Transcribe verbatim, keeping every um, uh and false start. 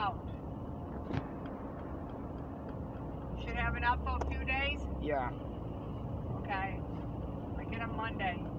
out? Should have it out for a few days? Yeah. Okay. I get them Monday.